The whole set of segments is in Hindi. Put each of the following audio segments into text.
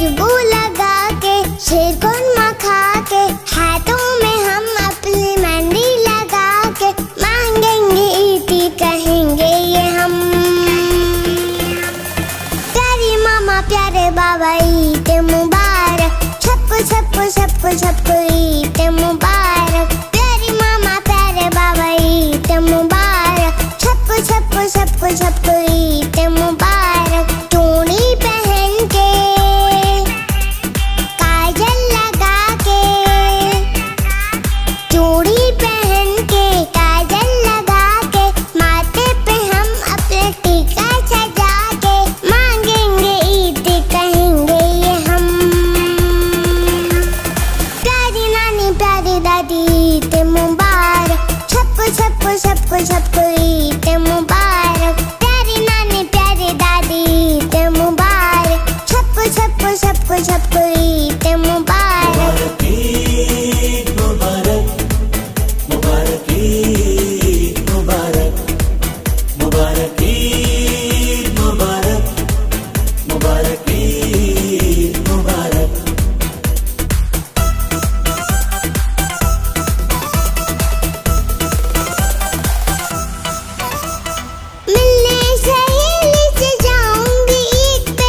खुशबू लगा के, शीरकुरमा खा के, हाथों में हम अपनी मेहंदी लगा के मांगेंगे ईदी, कहेंगे ये हम। प्यारी मामा प्यारे बाबा ईद मुबारक, सबको सबको सबको सबको ईद मुबारक। प्यारी मामा प्यारे बाबा ईद मुबारक, सबको सबको सबको सबको ईद मुबारक। चूड़ी पहन के, काजल लगा के, चूड़ी पहन के, काजल लगा के, माथे पे हम अपने टीका सजा के मांगेंगे ईद, कहेंगे ये हम। प्यारी नानी प्यारी दादी ईद मुबारक, सबको सबको सबको सबको ईद मुबारक। प्यारी नानी प्यारी दादी ईद मुबारक, सबको सबको सबको सबको ईद मुबारक। ईद मुबारक, मुबारक ईद मुबारक, मुबारक ईद मुबारक, मुबारक ईद मुबारक। मिलने सहेली से जाऊंगी ईद पे,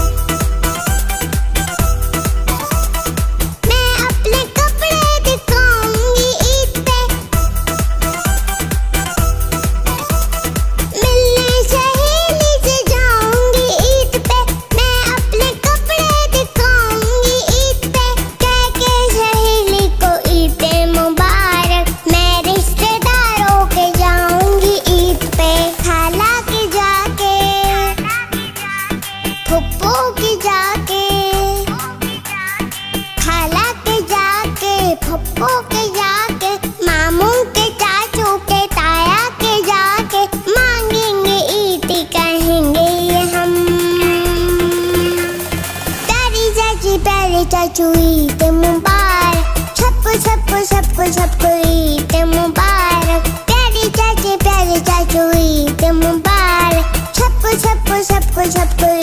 मैं अपने कपड़े दिखाऊंगी ईद पे। मिलने सहेली से जाऊंगी ईद पे, मैं अपने कपड़े दिखाऊंगी ईद पे। कह के सहेली को ईद मुबारक, मैं रिश्तेदारों के जाऊंगी ईद पे। खाला के जाके, फुप्पो के जाके, खाला के जाके, फुप्पो के जाके, मामू के चाचू के ताया के जाके मांगेंगे ईद, कहेंगे ये हम। प्यारी चाची प्यारे चाचू ईद मुबारक, सबको सबको सबको सबको ईद मुबारक। प्यारी चाची प्यारे चाचू ईद मुबारक, सबको सबको सबको सबको